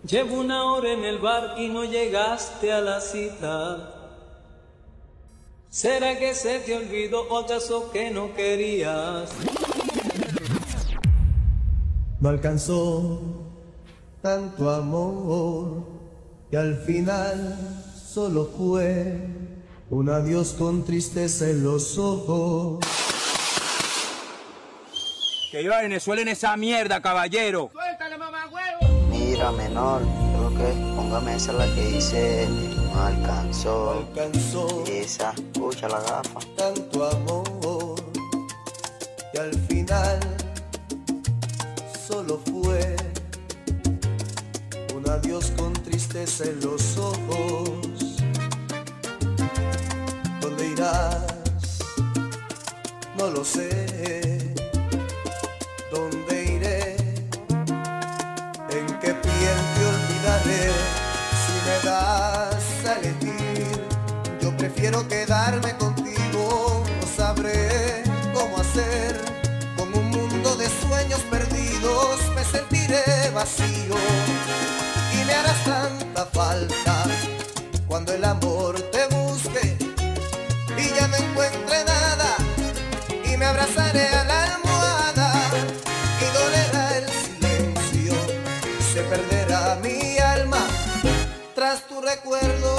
Llevo una hora en el bar y no llegaste a la cita. ¿Será que se te olvidó o acaso que no querías? No alcanzó tanto amor que al final solo fue un adiós con tristeza en los ojos. Que iba a Venezuela en esa mierda, caballero. ¡Suéltale, mamá, huevo! Mira, menor, creo que póngame esa la que dice no alcanzó. No alcanzó Esa, escucha la gafa. tanto amor que al final solo fue un adiós con tristeza en los ojos. ¿Dónde irás? No lo sé. ¿Dónde iré? ¿En qué piel te olvidaré? Si me das a elegir, yo prefiero quedarme contigo. No sabré cómo hacer. Con un mundo de sueños perdidos me sentiré vacío y me harás tanta falta cuando el amor te busque y ya no encuentre nada, y me abrazaré a la almohada y dolerá el silencio, se perderá mi alma tras tu recuerdo.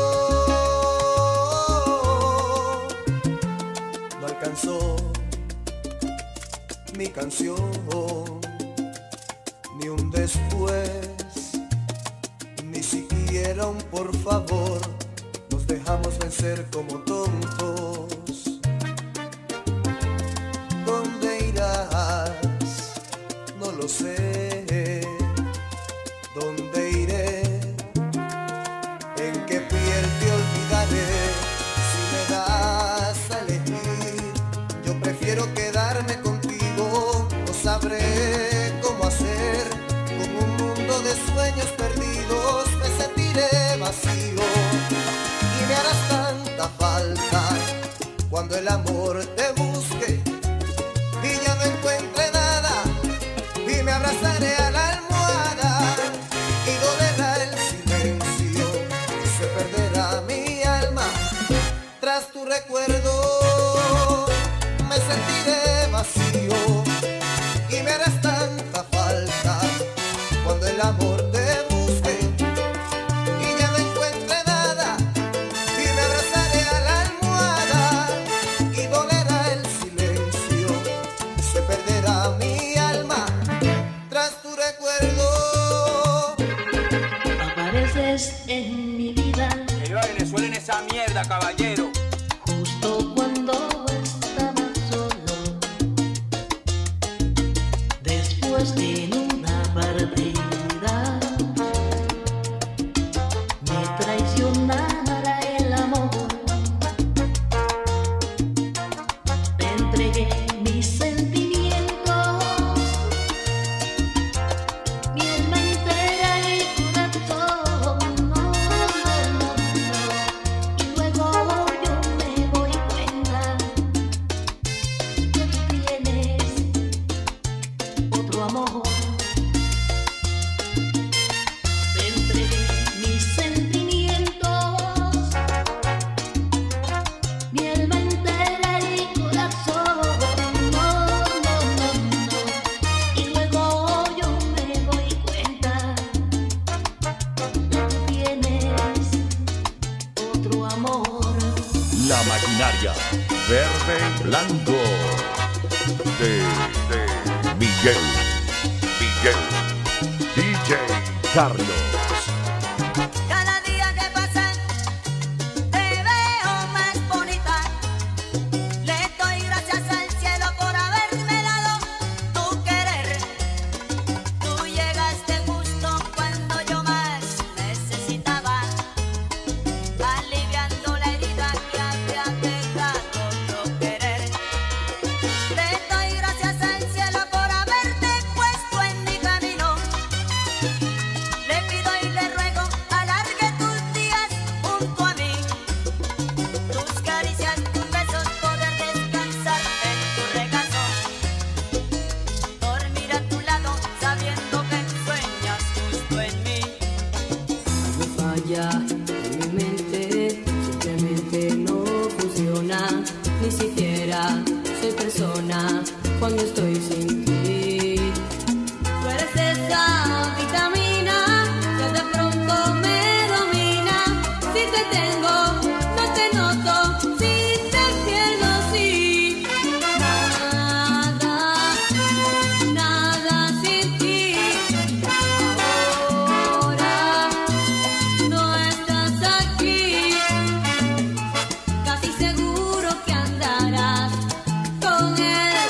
No alcanzó mi canción, ni un después, ni siquiera un por favor. Nos dejamos vencer como tontos. ¿Dónde irás? No lo sé. ¿Dónde iré? ¿En qué piel te olvidaré? Si me das a elegir, yo prefiero quedarme contigo. No sabré cómo hacer. Con un mundo de sueños perdidos me sentiré vacío y me harás tanta falta cuando el amor te busque y ya no encuentre nada, y me abrazaré a la almohada y dolerá el silencio, se perderá mi alma tras tu recuerdo. Me sentiré vacío y me harás tanta falta cuando el amor te busque y ya no encuentre nada, y me abrazaré a la almohada y dolerá el silencio, se perderá mi alma tras tu recuerdo. Apareces en mi vida Que iba a Venezuela en esa mierda, caballero. justo cuando estaba solo, después de una partida me traicionara el amor. Te entregué mis sentimientos, mi alma entera y corazón. No, no, no, no. Y luego yo me doy cuenta que tú tienes otro amor. Te entregué mis sentimientos, mi alma entera y corazón. No, no, no, no. Y luego yo me doy cuenta que tú tienes otro amor. La maquinaria verde y blanco de Miguel DJ Carlos. Cada día que pasa te veo más bonita. Le doy gracias al cielo por haberme dado tu querer. Tú llegaste justo cuando yo más necesitaba, aliviando la herida que había dejado no querer. Le doy gracias al cielo por haberte puesto en mi camino. Le pido y le ruego alargue tus días junto a mí. Tus caricias, tus besos, poder descansar en tu regazo. Dormir a tu lado sabiendo que sueñas justo en mí. falla en mi mente, simplemente no funciona. Ni siquiera soy persona cuando estoy sin ti. Tú eres esa vitamina que de pronto me domina. Si te tengo, no te noto. Si te pierdo, sí. Nada sin ti. Ahora no estás aquí. Casi seguro que andarás con él.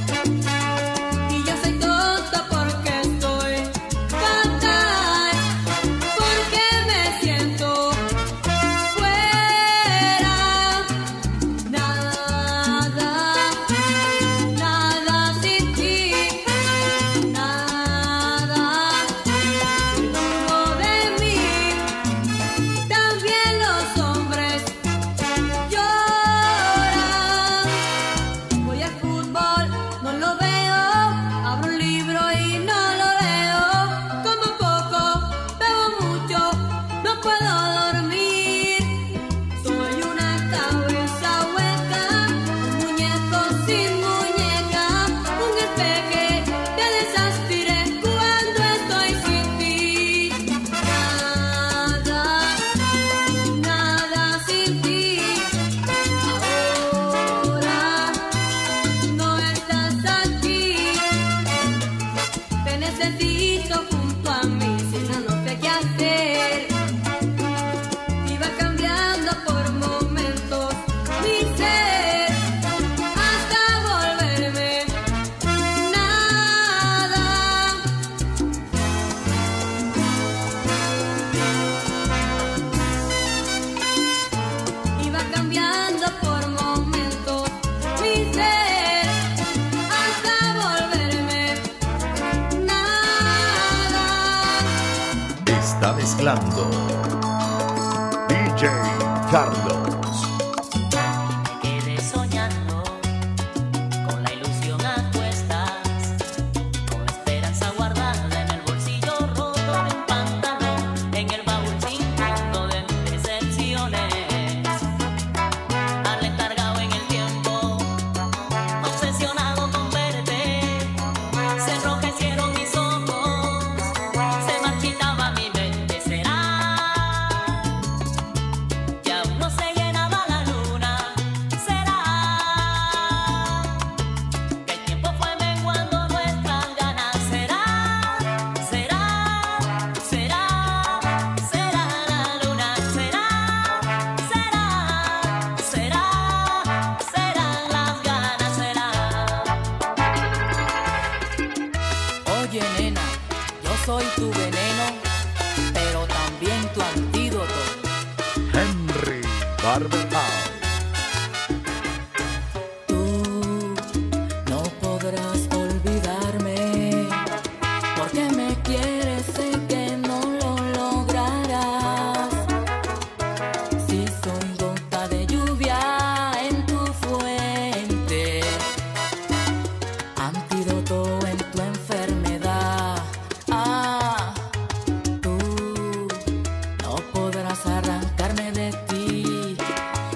Y yo soy tonta porque estoy fatal, porque me siento fuera. Nada sin ti. Nada dentro de mí. También los hombres lloran. Voy al fútbol, no lo veo. Abro un libro y no lo leo. Como poco, bebo mucho, no puedo dormir. Soy una cabeza hueca, un muñeco sin muñeca, un espeje de desaspiré cuando estoy sin ti. Nada sin ti. Ahora no estás aquí. Te necesito junto a mí, si no sé qué hacer. Iba cambiando por momentos mi ser hasta volverme nada. Iba cambiando por momentos mi ser hasta volverme nada. Está mezclando DJ Carlos. Quedé soñando con la ilusión a cuestas, con la esperanza guardada en el bolsillo roto de un pantalón, en el baúl sin fondo de mis decepciones. Aletargado en el tiempo, obsesionado con verte, se enrojecieron mis ojos, se marchitaba mi mente. ¿Será que aún no se llenaba la luna? ¿Será que el tiempo fue menguando nuestras ganas? ¿Será la luna? ¿Serán las ganas? Oye, nena, yo soy tu veneno, pero también tu antídoto. Henry Barberhouse. Tú no podrás olvidarme, porque me quieres, sé que no lo lograrás. Si soy gota de lluvia en tu fuente, antídoto en tu enfermedad. Tú no podrás arrancarme de ti.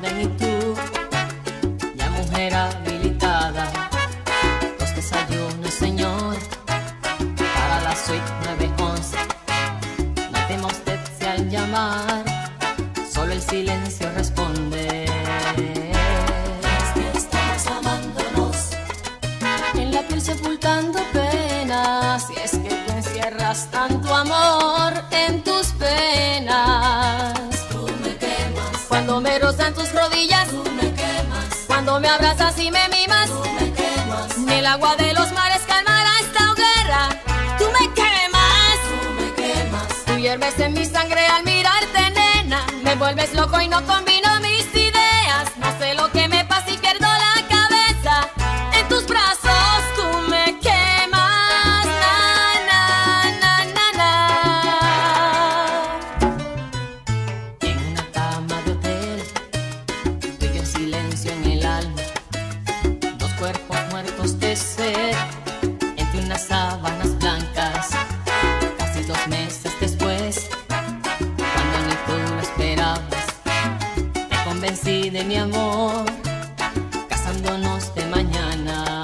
orden y tú, ya mujer habilitada. Los desayunos, señor, para la suite 911. No tema usted si al llamar solo el silencio responde. Es que estamos amándonos, en la piel sepultando penas. Y es que tú encierras tanto amor en tus penas. Tú me quemas cuando me rozan tus rodillas. Tú me quemas cuando me abrazas y me mimas. Tú me quemas, ni el agua de los mares calmará esta hoguera. Tú me quemas, tú hierves en mi sangre al mirarte, nena. Me vuelves loco y no combino mis ideas. No sé lo que me pasa y pierdo la cabeza. En tus brazos tú me quemas, na, na, na, na, na. En una cama de hotel, tú y yo en silencio en el alma. Dos cuerpos muertos de sed, entre unas sábanas blancas. Casi 2 meses después, cuando ni tú lo esperabas, te convencí de mi amor, casándonos de mañana.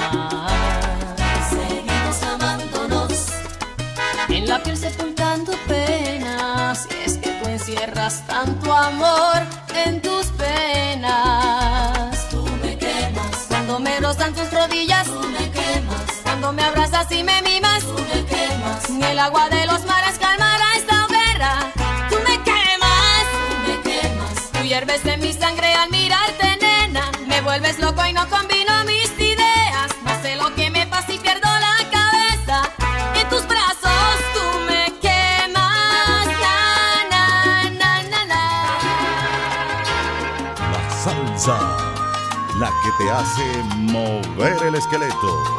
Seguimos amándonos, en la piel sepultando penas. Y es que tú encierras tanto amor en tus penas. Tú me quemas cuando me rozan tus rodillas. Tú me quemas cuando me abrazas y me mimas. Tú me quemas, ni el agua de los mares calmará esta hoguera. Tú me quemas, tú hierves en mi sangre al mirarte, nena. Me vuelves loco y no combino mis ideas. No sé lo que me pasa y pierdo la cabeza. En tus brazos tú me quemas, na, na, na, na. La salsa, la que te hace mover el esqueleto.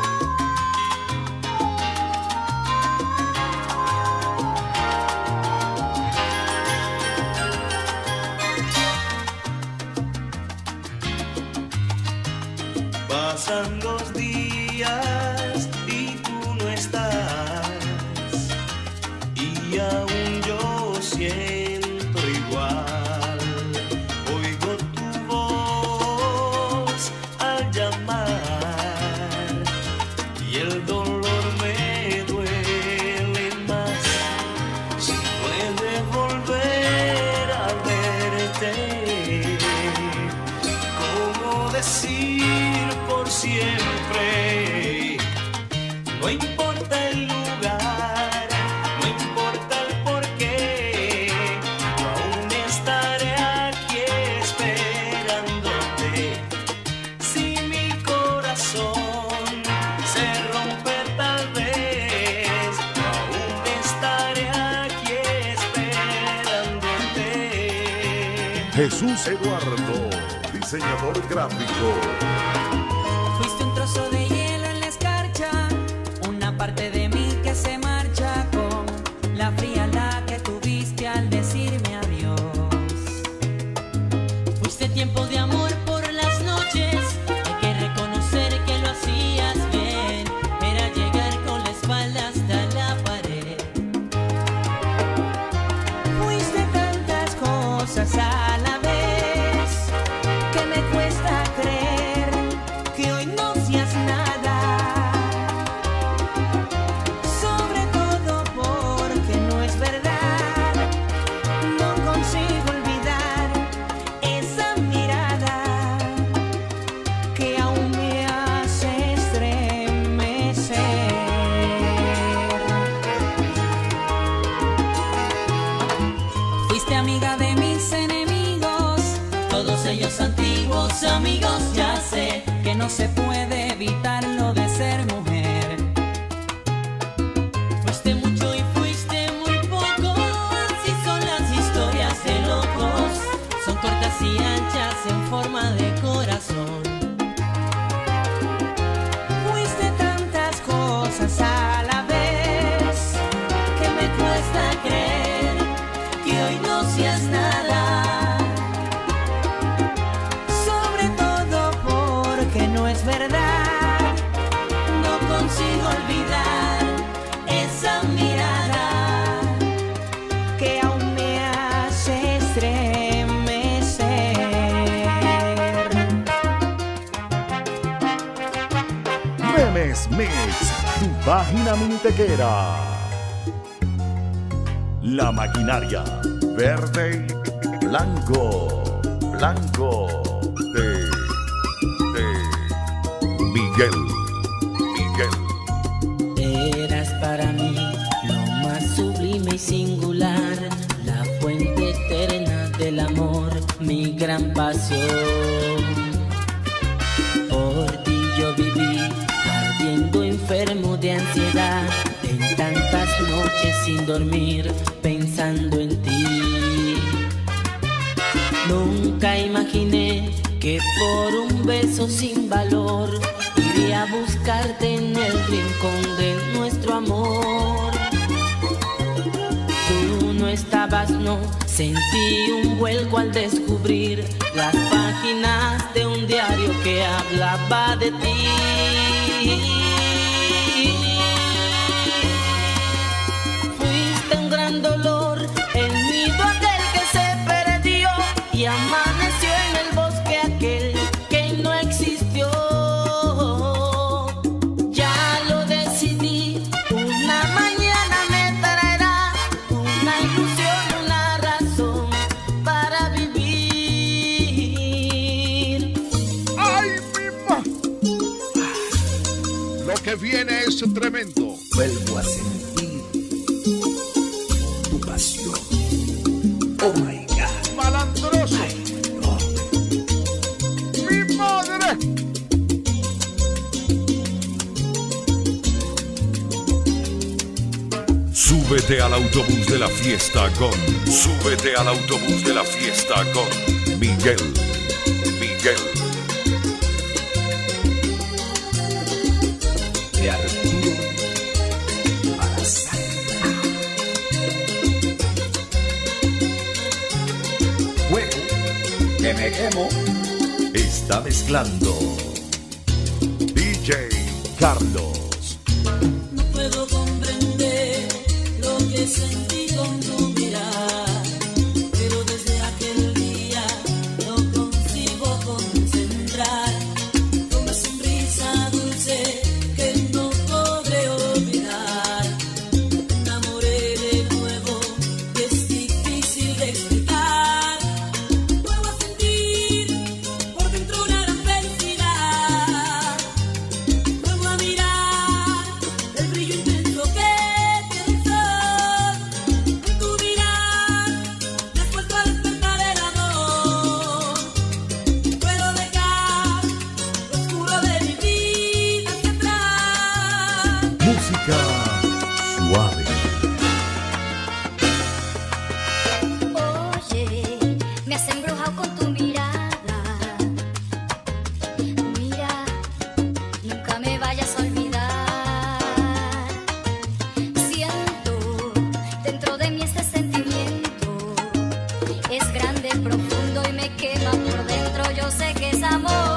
Pasan los días y tú no estás, y aún yo siento igual. Oigo tu voz al llamar y el dolor me duele más. Si puede volver a verte, ¿cómo decir por siempre? No importa el lugar, no importa el porqué, yo aún estaré aquí esperándote. Si mi corazón se rompe tal vez, yo aún estaré aquí esperándote. Jesús Eduardo, diseñador gráfico. Fuiste un trozo de hielo en la escarcha, una parte de mí que se marcha con la frialdad que tuviste al decirme adiós. Fuiste tiempo de amor por las noches, hay que reconocer que lo hacías bien. Era llegar con la espalda hasta la pared. Fuiste tantas cosas a la vez que me cuesta creer que hoy no seas nada. Sobre todo porque no es verdad, no consigo olvidar esa mirada que aún me hace estremecer. Fuiste amiga de mis enemigos, todos ellos antiguos amigos. Ya sé que no se puede evitar lo de ser mujer. Fuiste mucho y fuiste muy poco, así son las historias de locos. Son cortas y anchas en forma de corazón. Fuiste tantas cosas a la vez que me cuesta creer que hoy no seas nada. Sobre todo porque no es verdad. Mix Mix, tu página minitequera. La maquinaria verde y blanco, blanco de Miguel. Eras para mí lo más sublime y singular, la fuente eterna del amor, mi gran pasión. Por ti yo viví, ardiendo enfermo de ansiedad, en tantas noches sin dormir, pensando en ti. Nunca imaginé que por un beso sin valor iría a buscarte en el rincón de nuestro amor. Tú no estabas, no, sentí un vuelco al descubrir las páginas de un diario que hablaba de ti. Fuiste un gran dolor, el nido aquel que se perdió y amaneció en el bosque aquel que no existió. Ya lo decidí, una mañana me traerá una ilusión, una razón para vivir. ¡Ay, mi ma! Lo que viene es tremendo. Vuelvo a sentir tu pasión. Oh my God. Malandroso. Ay, no. ¡Mi madre! Súbete al autobús de la fiesta con. Súbete al autobús de la fiesta con Miguel. De Arturo para Santa. Fuego, que me quemo. Está mezclando DJ Carlos. No puedo comprender lo que sentí con tu mirada, pero desde aquel día no consigo concentrar una sonrisa dulce que no podré olvidar. Me enamoré de nuevo y es difícil de explicar. Vuelvo a sentir por dentro una gran felicidad. Vuelvo a mirar el brillo intenso que tiene el sol. En tu mirar me has vuelto a despertar el amor. Puedo dejar lo oscuro de mi vida hacia atrás. Música suave. Oye, me has embrujado con tu mirada. Mira, nunca me vayas a olvidar. Siento dentro de mí este sentimiento. Es grande, profundo y me quema por dentro. Yo sé que es amor.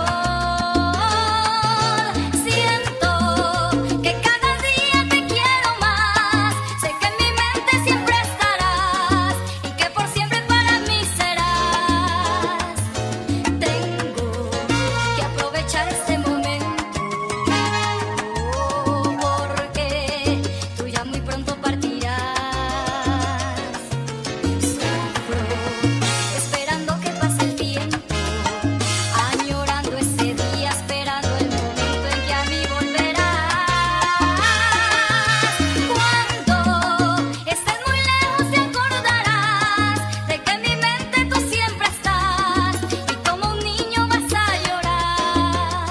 Siento que cada día te quiero más. Sé que en mi mente siempre estarás y que por siempre para mí serás. Tengo que aprovechar este momento porque tú ya muy pronto partirás. Sufro esperando que pase el tiempo, añorando ese día, esperando el momento en que a mí volverás. Cuando estés muy lejos te acordarás de que en mi mente tú siempre estás y como un niño vas a llorar.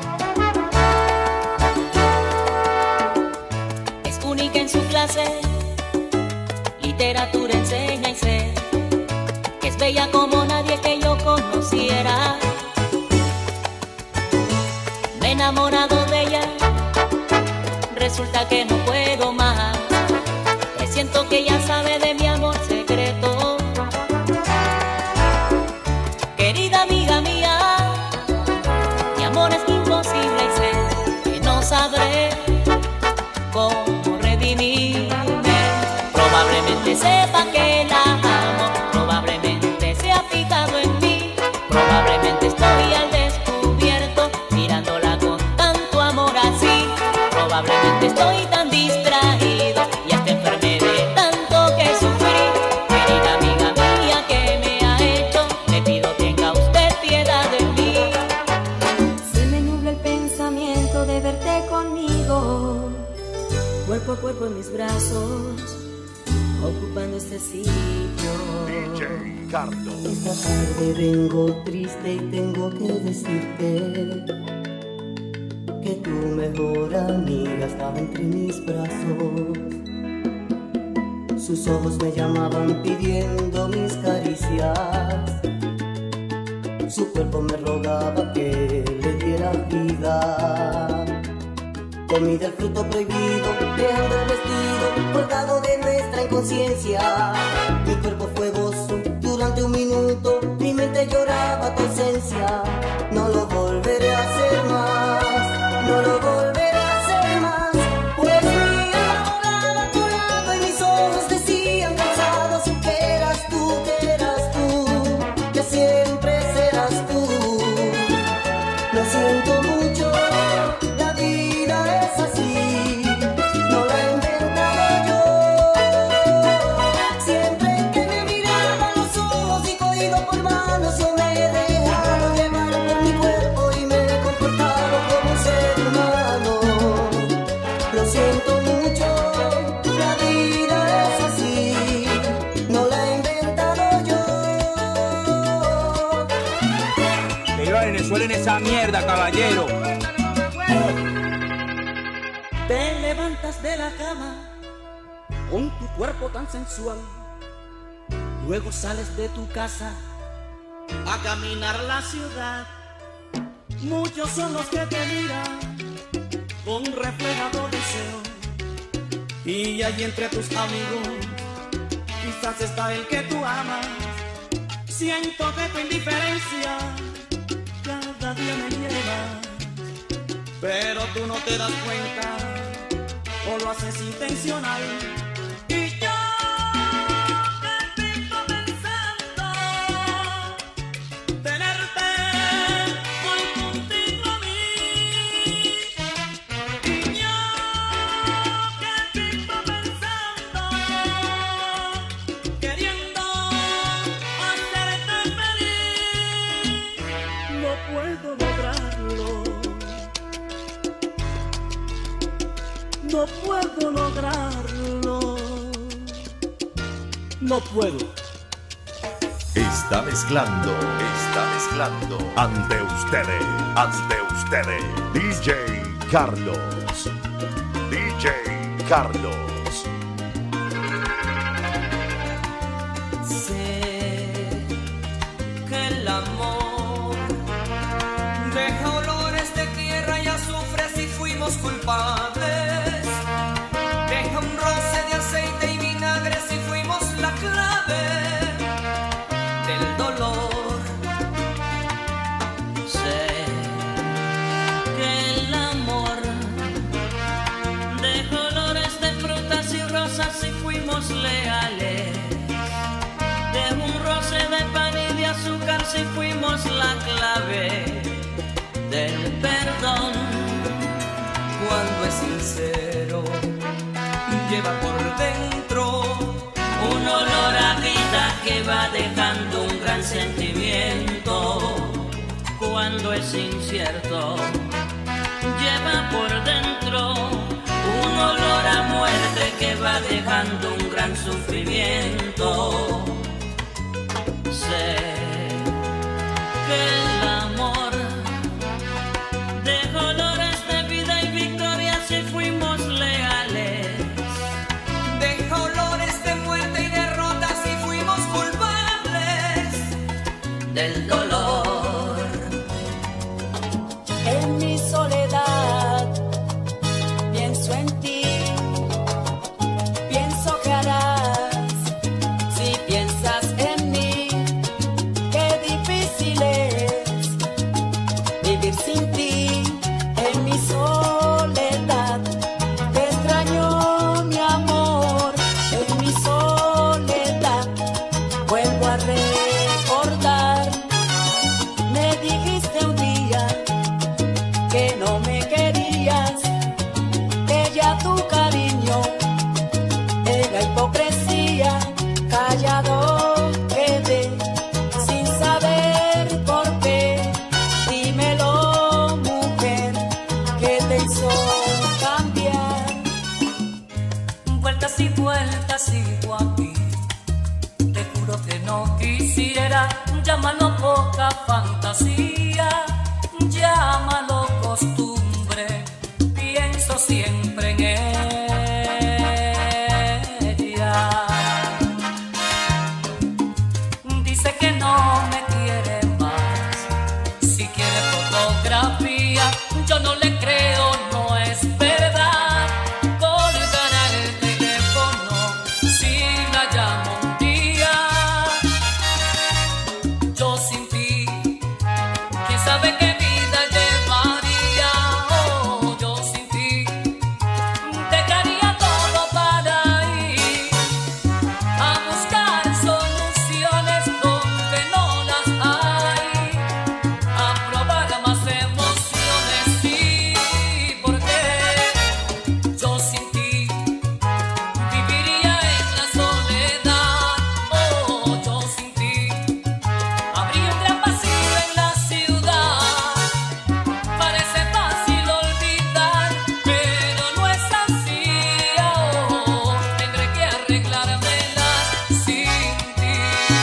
Es única en su clase, literatura enseña y sé que es bella como nadie que yo conociera. Me he enamorado de ella, resulta que no puedo más. Siento que ella sabe de mi amor secreto. Querida amiga mía, mi amor es imposible y sé que no sabré cómo redimirme. Probablemente sepa que la amo, probablemente se ha fijado en mí, probablemente estoy al descubierto mirándola con tanto amor así. en mis brazos, ocupando este sitio. DJ Carlos. Esta tarde vengo triste y tengo que decirte que tu mejor amiga estaba entre mis brazos. Sus ojos me llamaban pidiendo mis caricias. Su cuerpo me rogaba que le diera vida. Comí del fruto prohibido, dejando el vestido colgado de nuestra inconsciencia. Mi cuerpo fue gozo durante un minuto, mi mente lloraba tu ausencia. No lo volveré a hacer más, no lo volveré a hacer más. Pues mi alma volaba a tu lado y mis ojos decían cansados que eras tú, que siempre serás tú. Lo siento mucho. Suelen esa mierda, caballero. Te levantas de la cama con tu cuerpo tan sensual. Luego sales de tu casa a caminar la ciudad. Muchos son los que te miran con reflejado deseo. Y allí entre tus amigos quizás está el que tú amas. Siento que tu indiferencia cada día me lleva, pero tú no te das cuenta o lo haces intencional. Y yo te fijo pensando tenerte hoy contigo a mí. Y yo te fijo pensando queriendo hacerte feliz. No puedo lograrlo, no puedo lograrlo, no puedo. Está mezclando ante ustedes, DJ Carlos, Sé que el amor deja olores de tierra y azufre si fuimos culpables. Deja un roce de aceite y vinagre si fuimos la clave del dolor. Sé que el amor deja olores de frutas y rosas si fuimos leales. Deja un roce de pan y de azúcar si fuimos la clave del perdón. Cuando es sincero, lleva por dentro un olor a vida que va dejando un gran sentimiento. Cuando es incierto, lleva por dentro un olor a muerte que va dejando un gran sufrimiento. Sé que el amor deja olores de vida y victoria si fuimos leales. deja olores de muerte y derrota si fuimos culpables del dolor. En mi soledad pienso en ti, pienso que harás vueltas y vueltas sigo aquí. Te juro que no quisiera, llámalo poca fantasía, llámalo costumbre, pienso siempre en ella. Dice que no me quiere más, si quiere fotografía, yo no le creo, no es verdad. Colgará el teléfono si la llamo un día. Yo sin ti, quién sabe qué vida llevaría. Oh, yo sin ti dejaría todo para ir a buscar soluciones donde no las hay, a probar más emociones, sí, porque yo sin ti viviría en la soledad. Oh, yo sin ti habría un gran vacío en la ciudad. Parece fácil olvidar, pero no es así. Oh, tendré que arreglármelas sin ti.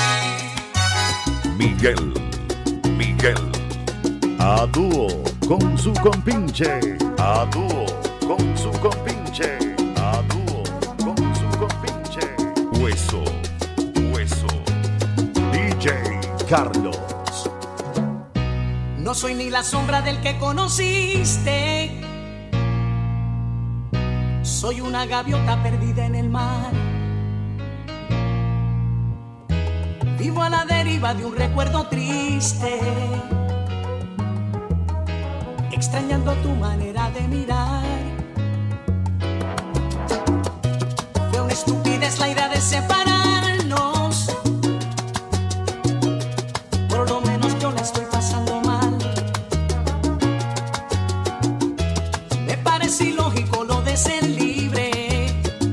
Miguel, a dúo con su compinche, a dúo con su compinche, a dúo con su compinche. Hueso, DJ Carlos. No soy ni la sombra del que conociste, soy una gaviota perdida en el mar. Vivo a la deriva de un recuerdo triste, extrañando tu manera de mirar. Fue una estupidez la idea de separarnos, por lo menos yo la estoy pasando mal. Me parece ilógico lo de ser libre,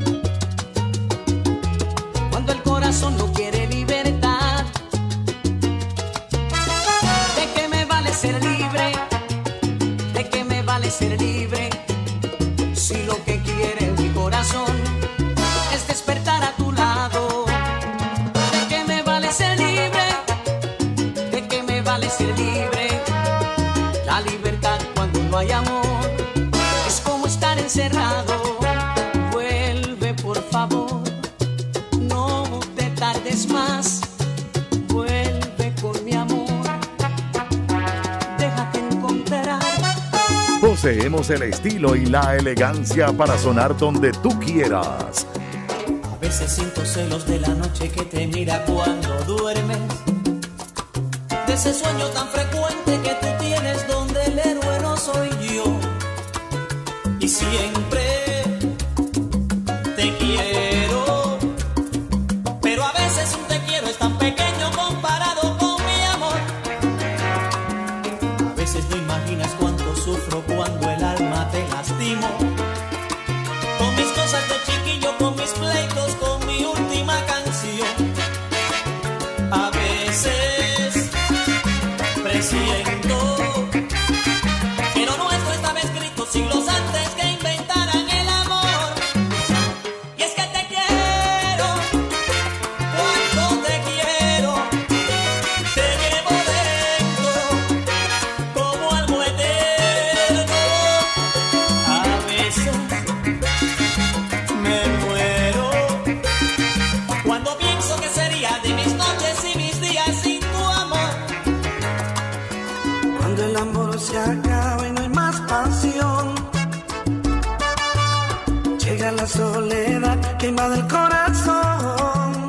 cuando el corazón no quiere libertad. ¿De qué me vale ser libre? ¿De qué me vale ser libre? Si lo que quiere mi corazón es despertar a tu lado. ¿De qué me vale ser libre? ¿De qué me vale ser libre? La libertad cuando no hay amor es como estar encerrado. Vuelve por favor, no te tardes más. Vuelve con mi amor, déjate encontrar. Poseemos el estilo y la elegancia para sonar donde tú quieras. A veces siento celos de la noche que te mira cuando duermes, de ese sueño tan frecuente que tú tienes donde el héroe no soy yo. Y siempre te quiero, pero a veces un te quiero es tan pequeño comparado con mi amor. A veces no imaginas cuánto sufro cuando el alma te lastimo, con mis cosas de chiquillo, con mis pleitos, con mi última canción. A veces presiento que lo nuestro estaba escrito siglos antes que inventaran el amor. Y es que te quiero, cuánto te quiero, te llevo dentro como algo eterno. A veces me muero cuando pienso que sería de mis noches y mis días sin tu amor. Cuando el amor se acaba y no hay más pasión, llega la soledad que invade el corazón.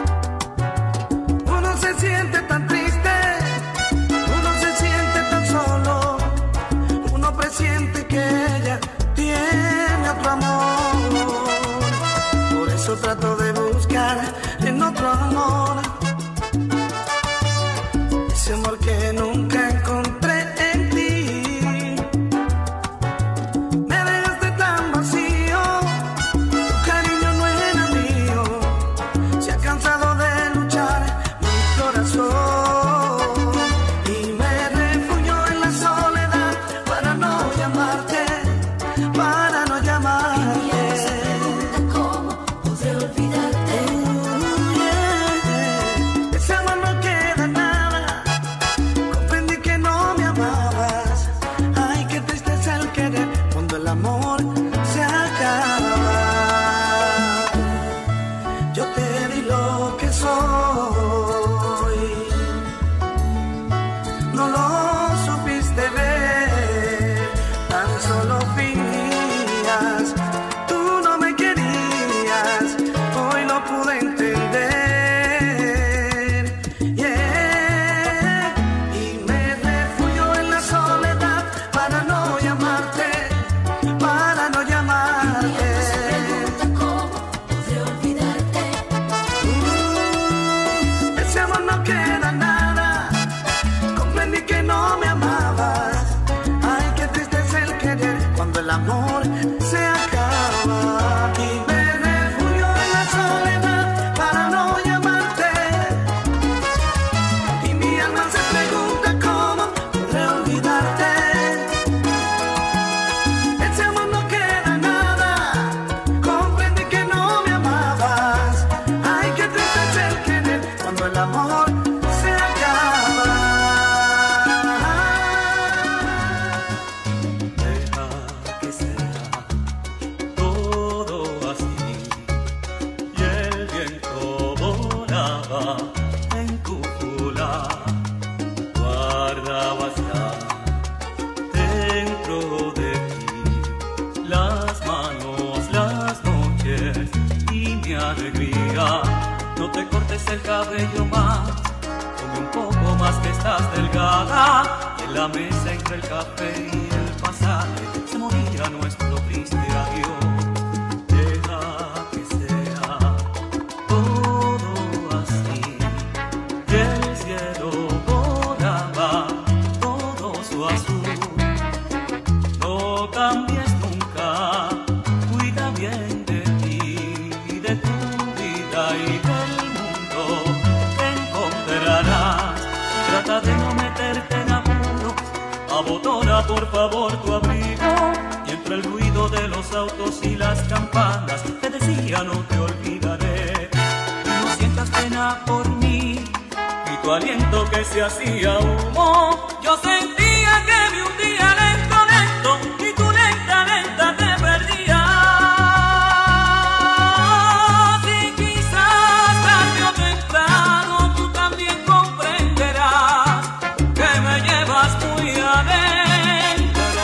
Uno se siente tan triste, uno se siente tan solo, uno presiente que ella tiene otro amor. Por eso trato de buscar en otro amor ese amor que nunca encontré en ti. Me dejaste tan vacío, tu cariño no era mío. alegría. No te cortes el cabello más, come un poco más que estás delgada. Y en la mesa entre el café y el pasaje se moría nuestro triste adiós. Deja que sea todo así, y el cielo volaba todo su azul. No cambies nunca, cuida bien de ti y de tu vida y del mundo que encontrarás. Trata de no meterte en apuros, abotona por favor tu abrigo. Y entre el ruido de los autos y las campanas te decía no te olvidaré. Y no sientas pena por mí y tu aliento que se hacía humo. Yo sentía que me hundía lento, lento, y tú lenta, lenta te perdías. Y quizás tarde o temprano tú también comprenderás que me llevas muy adentro.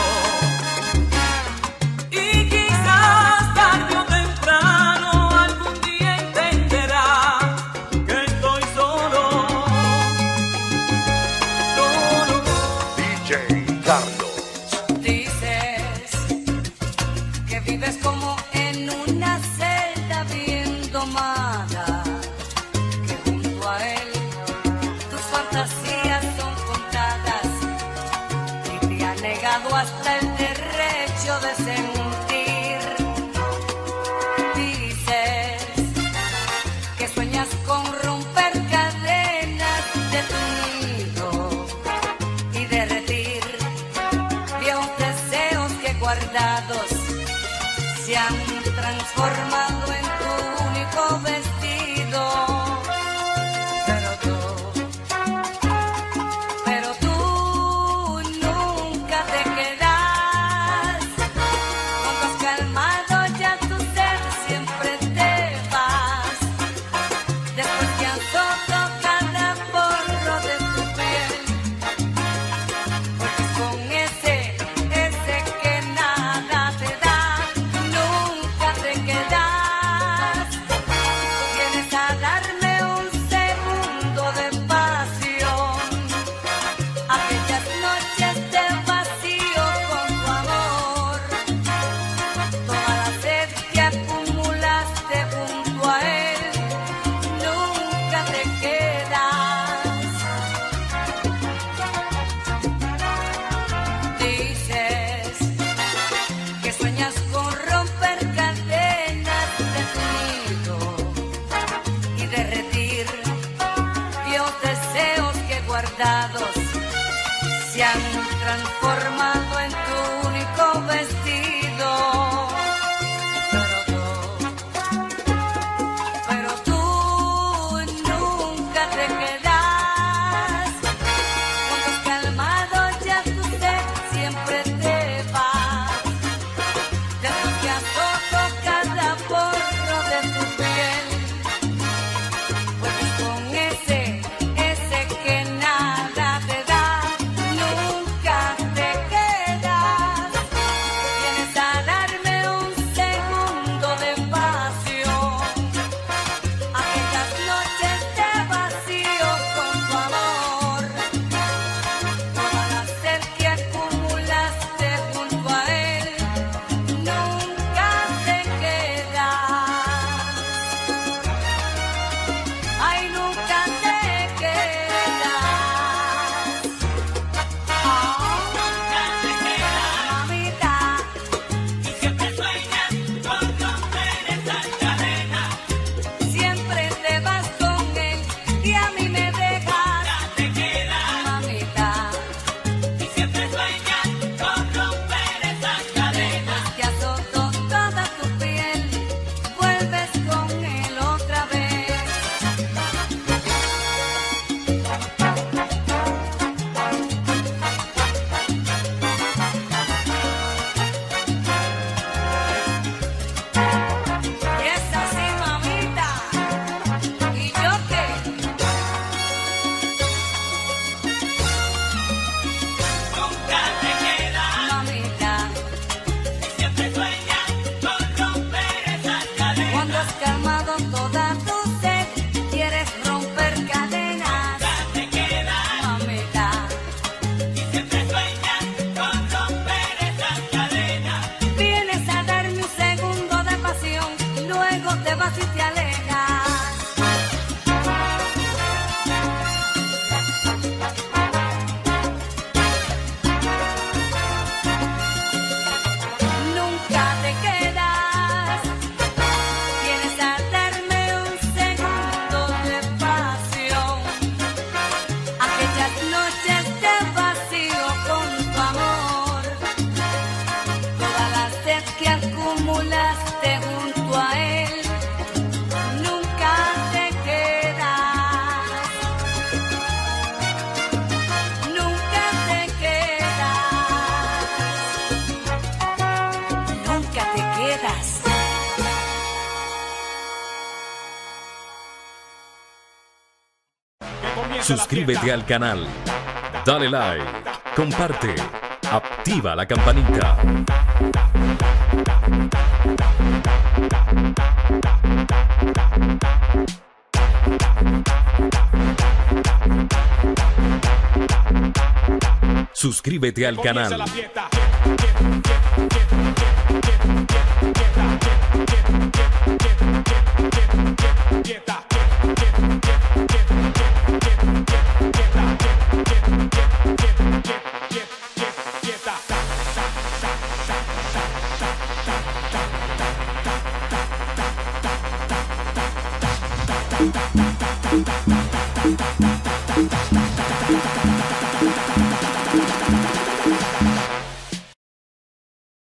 Y quizás tarde o temprano algún día entenderás que estoy solo, solo. DJ Carlos. Dices que vives como en una celda bien domada, que junto a él tus fantasías son contadas y te ha negado hasta el derecho de sentir. Dices que sueñas con romper cadenas de tu nido y derretir viejos deseos que guardados se han transformado en tu único vestido. Pero tú nunca te quedas. Cuando has calmado ya tu ser siempre te vas. Después que has roto cada porro de tu piel, porque con ese que nada te da, nunca te quedas. Vienes a darme un segundo de pasión, aquellas noches de vacío con tu amor, toda la sed que acumulaste junto a él, nunca te quedas. Dices que sueñas con romper cadenas de tu nido y derretir viejos deseos que guardados se han transformado en tu único vestido. Pero tú nunca te quedas. Cuando has calmado ya tu sed siempre te vas. Después que has roto cada porro de tu piel, pues con ese que nada te da, nunca te todo, toda tu sed. Quieres romper cadenas. Ya te quedas, mamita. y siempre sueñas con romper esas cadenas. Vienes a darme un segundo de pasión y luego te vas y te alejas. Nunca te quedas. Vienes a darme un segundo de pasión. Aquellas noches de vacío con tu amor. Toda la sed que acumulaste junto a él. Nunca te quedas. Nunca te quedas. Nunca te quedas. Suscríbete al canal, dale like, comparte, activa la campanita. Suscríbete al canal. Fiesta.